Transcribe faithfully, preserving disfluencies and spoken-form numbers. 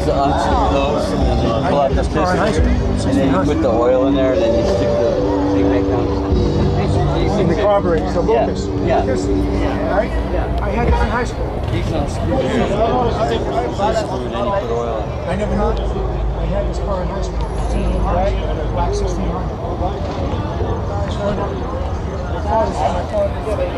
to unscrew those and then you pull out the piston and then you put the oil in there and then you stick the thing back down. In the carburetor, so Lucas. Yeah. Lucas, right? Yeah. I had it in high school. These unscrewed. Unscrewed and you put oil in. I never knew. I had this car in high school. Right? Black sixteen hundred.